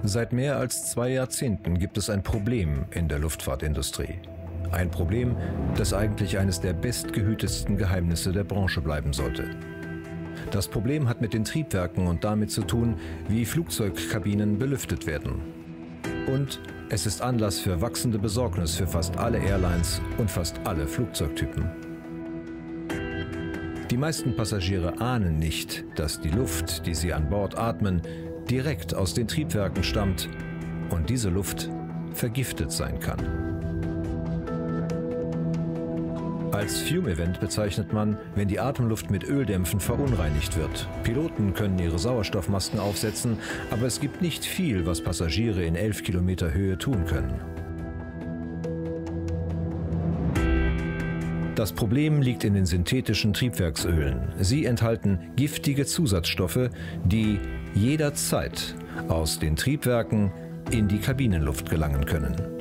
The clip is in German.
Seit mehr als 2 Jahrzehnten gibt es ein Problem in der Luftfahrtindustrie. Ein Problem, das eigentlich eines der bestgehütetsten Geheimnisse der Branche bleiben sollte. Das Problem hat mit den Triebwerken und damit zu tun, wie Flugzeugkabinen belüftet werden. Und es ist Anlass für wachsende Besorgnis für fast alle Airlines und fast alle Flugzeugtypen. Die meisten Passagiere ahnen nicht, dass die Luft, die sie an Bord atmen, direkt aus den Triebwerken stammt und diese Luft vergiftet sein kann. Als Fume-Event bezeichnet man, wenn die Atemluft mit Öldämpfen verunreinigt wird. Piloten können ihre Sauerstoffmasken aufsetzen, aber es gibt nicht viel, was Passagiere in 11 Kilometer Höhe tun können. Das Problem liegt in den synthetischen Triebwerksölen. Sie enthalten giftige Zusatzstoffe, die jederzeit aus den Triebwerken in die Kabinenluft gelangen können.